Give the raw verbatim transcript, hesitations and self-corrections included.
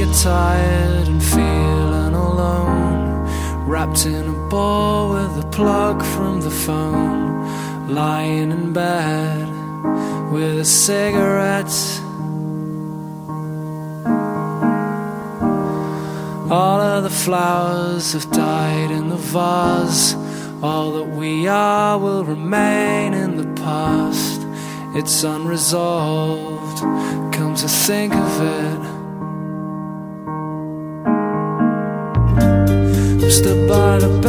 you're tired and feeling alone, wrapped in a ball with a plug from the phone, lying in bed with a cigarette. All of the flowers have died in the vase. All that we are will remain in the past. It's unresolved, come to think of it. I'm stood by the